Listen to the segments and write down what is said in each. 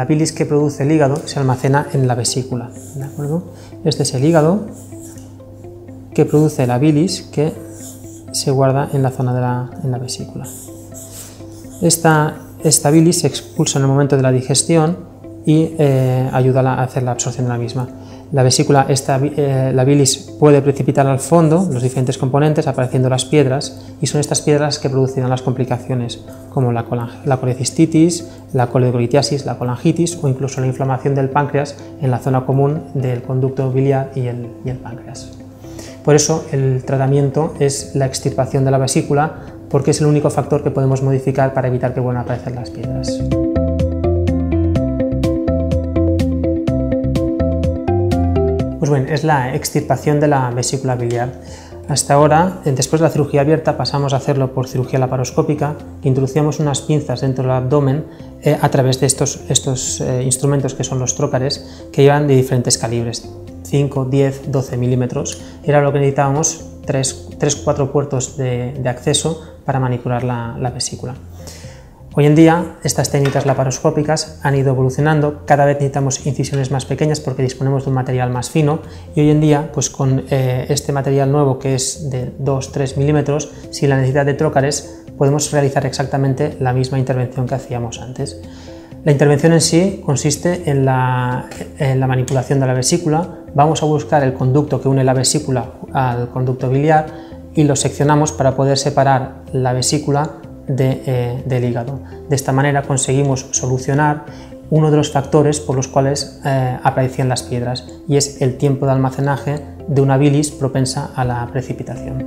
la bilis que produce el hígado se almacena en la vesícula, ¿de acuerdo? Este es el hígado que produce la bilis que se guarda en la zona de la vesícula. Esta bilis se expulsa en el momento de la digestión y ayuda a hacer la absorción de la misma. La vesícula, la bilis puede precipitar al fondo los diferentes componentes, apareciendo las piedras, y son estas piedras que producirán las complicaciones como la colecistitis, la coledoclitiasis, la colangitis o incluso la inflamación del páncreas en la zona común del conducto biliar y el páncreas. Por eso el tratamiento es la extirpación de la vesícula, porque es el único factor que podemos modificar para evitar que vuelvan a aparecer las piedras. Pues bueno, es la extirpación de la vesícula biliar. Hasta ahora, después de la cirugía abierta, pasamos a hacerlo por cirugía laparoscópica, que introducíamos unas pinzas dentro del abdomen a través de estos instrumentos que son los trócares, que llevan de diferentes calibres, 5, 10, 12 milímetros. Era lo que necesitábamos, 3-4 puertos de acceso para manipular la vesícula. Hoy en día estas técnicas laparoscópicas han ido evolucionando, cada vez necesitamos incisiones más pequeñas porque disponemos de un material más fino, y hoy en día pues con este material nuevo que es de 2-3 milímetros, sin la necesidad de trócares, podemos realizar exactamente la misma intervención que hacíamos antes. La intervención en sí consiste en la manipulación de la vesícula. Vamos a buscar el conducto que une la vesícula al conducto biliar y lo seccionamos para poder separar la vesícula del hígado. De esta manera conseguimos solucionar uno de los factores por los cuales aparecían las piedras, y es el tiempo de almacenaje de una bilis propensa a la precipitación.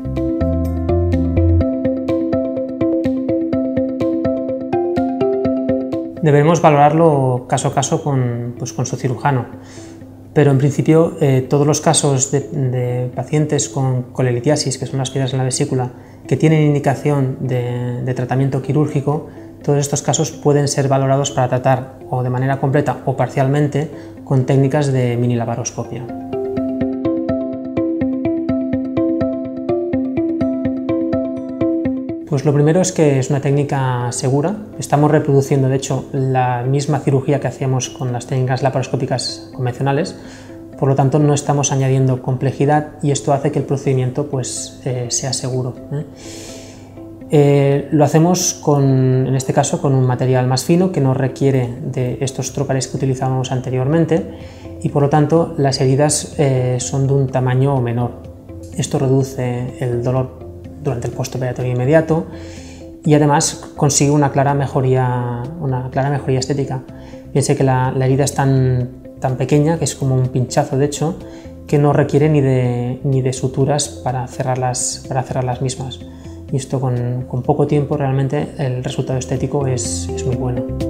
Debemos valorarlo caso a caso con su cirujano, pero en principio todos los casos de pacientes con colelitiasis, que son las piedras en la vesícula, que tienen indicación de tratamiento quirúrgico, todos estos casos pueden ser valorados para tratar o de manera completa o parcialmente con técnicas de mini laparoscopia. Pues lo primero es que es una técnica segura. Estamos reproduciendo, de hecho, la misma cirugía que hacíamos con las técnicas laparoscópicas convencionales, por lo tanto no estamos añadiendo complejidad, y esto hace que el procedimiento pues, sea seguro. Lo hacemos en este caso con un material más fino que no requiere de estos trócares que utilizábamos anteriormente, y por lo tanto las heridas son de un tamaño menor. Esto reduce el dolor durante el postoperatorio inmediato y además consigue una clara mejoría estética. Piense que la herida es tan pequeña, que es como un pinchazo de hecho, que no requiere ni de suturas para cerrar las mismas. Y esto con poco tiempo realmente el resultado estético es muy bueno.